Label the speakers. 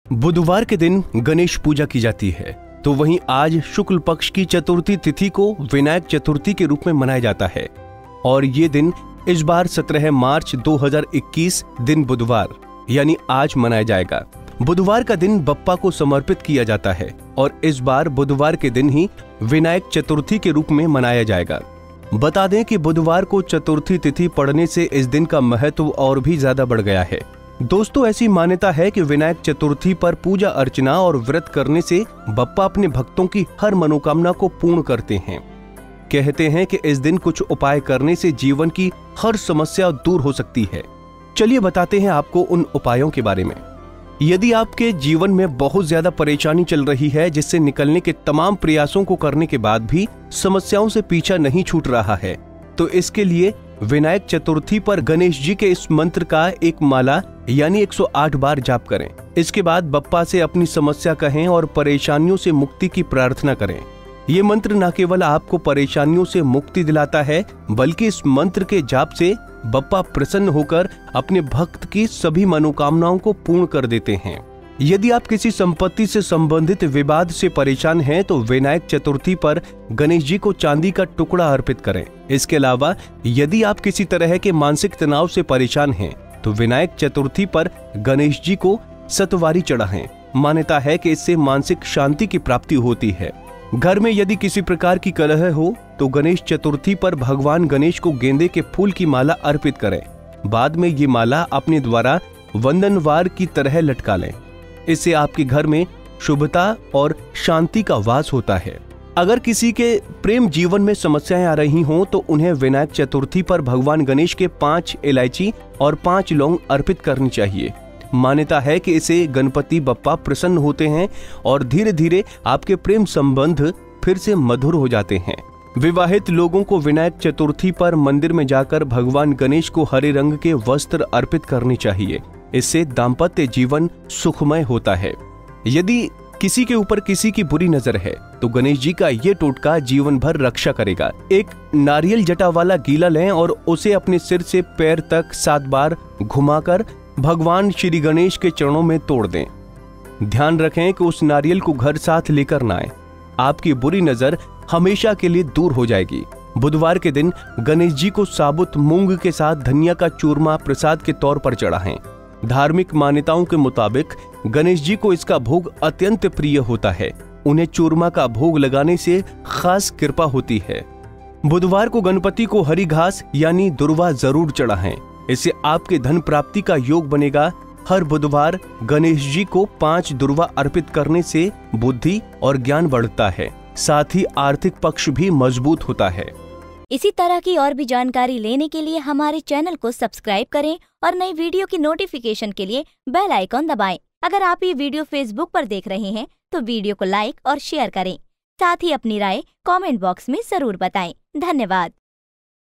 Speaker 1: बुधवार के दिन गणेश पूजा की जाती है, तो वहीं आज शुक्ल पक्ष की चतुर्थी तिथि को विनायक चतुर्थी के रूप में मनाया जाता है और ये दिन इस बार 17 मार्च 2021 दिन बुधवार यानी आज मनाया जाएगा। बुधवार का दिन बप्पा को समर्पित किया जाता है और इस बार बुधवार के दिन ही विनायक चतुर्थी के रूप में मनाया जाएगा। बता दें कि बुधवार को चतुर्थी तिथि पड़ने से इस दिन का महत्व और भी ज्यादा बढ़ गया है। दोस्तों, ऐसी मान्यता है कि विनायक चतुर्थी पर पूजा अर्चना और व्रत करने से बप्पा अपने भक्तों की हर मनोकामना को पूर्ण करते हैं। कहते हैं कि इस दिन कुछ उपाय करने से जीवन की हर समस्या दूर हो सकती है। चलिए बताते हैं आपको उन उपायों के बारे में। यदि आपके जीवन में बहुत ज्यादा परेशानी चल रही है, जिससे निकलने के तमाम प्रयासों को करने के बाद भी समस्याओं से पीछा नहीं छूट रहा है, तो इसके लिए विनायक चतुर्थी पर गणेश जी के इस मंत्र का एक माला यानी 108 बार जाप करें। इसके बाद बप्पा से अपनी समस्या कहें और परेशानियों से मुक्ति की प्रार्थना करें। ये मंत्र न केवल आपको परेशानियों से मुक्ति दिलाता है, बल्कि इस मंत्र के जाप से बप्पा प्रसन्न होकर अपने भक्त की सभी मनोकामनाओं को पूर्ण कर देते हैं। यदि आप किसी संपत्ति से संबंधित विवाद से परेशान हैं, तो विनायक चतुर्थी पर गणेश जी को चांदी का टुकड़ा अर्पित करें। इसके अलावा यदि आप किसी तरह के मानसिक तनाव से परेशान हैं, तो विनायक चतुर्थी पर गणेश जी को सतवारी चढ़ाएं। मान्यता है कि इससे मानसिक शांति की प्राप्ति होती है। घर में यदि किसी प्रकार की कलह हो, तो गणेश चतुर्थी पर भगवान गणेश को गेंदे के फूल की माला अर्पित करें। बाद में ये माला अपने द्वारा वंदनवार की तरह लटका लें। इससे आपके घर में शुभता और शांति का वास होता है। अगर किसी के प्रेम जीवन में समस्याएं आ रही हों, तो उन्हें विनायक चतुर्थी पर भगवान गणेश के 5 इलायची और 5 लौंग अर्पित करनी चाहिए। मान्यता है कि इसे गणपति बप्पा प्रसन्न होते हैं और धीरे धीरे आपके प्रेम संबंध फिर से मधुर हो जाते हैं। विवाहित लोगों को विनायक चतुर्थी पर मंदिर में जाकर भगवान गणेश को हरे रंग के वस्त्र अर्पित करने चाहिए। इससे दाम्पत्य जीवन सुखमय होता है। यदि किसी के ऊपर किसी की बुरी नजर है, तो गणेश जी का ये टोटका जीवन भर रक्षा करेगा। एक नारियल जटा वाला गीला लें और उसे अपने सिर से पैर तक 7 बार घुमाकर भगवान श्री गणेश के चरणों में तोड़ दें। ध्यान रखें कि उस नारियल को घर साथ लेकर ना आए। आपकी बुरी नजर हमेशा के लिए दूर हो जाएगी। बुधवार के दिन गणेश जी को साबुत मूंग के साथ धनिया का चूरमा प्रसाद के तौर पर चढ़ाएं। धार्मिक मान्यताओं के मुताबिक गणेश जी को इसका भोग अत्यंत प्रिय होता है। उन्हें चूरमा का भोग लगाने से खास कृपा होती है। बुधवार को गणपति को हरी घास यानी दुर्वा जरूर चढ़ाएं। इससे आपके धन प्राप्ति का योग बनेगा। हर बुधवार गणेश जी को 5 दुर्वा अर्पित करने से बुद्धि और ज्ञान बढ़ता है, साथ ही आर्थिक पक्ष भी मजबूत होता है।
Speaker 2: इसी तरह की और भी जानकारी लेने के लिए हमारे चैनल को सब्सक्राइब करें और नई वीडियो की नोटिफिकेशन के लिए बेल आइकॉन दबाएं। अगर आप ये वीडियो फेसबुक पर देख रहे हैं, तो वीडियो को लाइक और शेयर करें। साथ ही अपनी राय कमेंट बॉक्स में जरूर बताएं। धन्यवाद।